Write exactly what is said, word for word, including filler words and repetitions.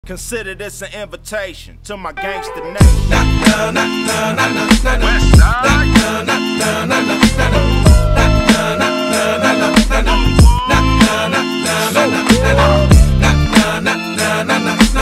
Consider this an invitation to my gangster nation.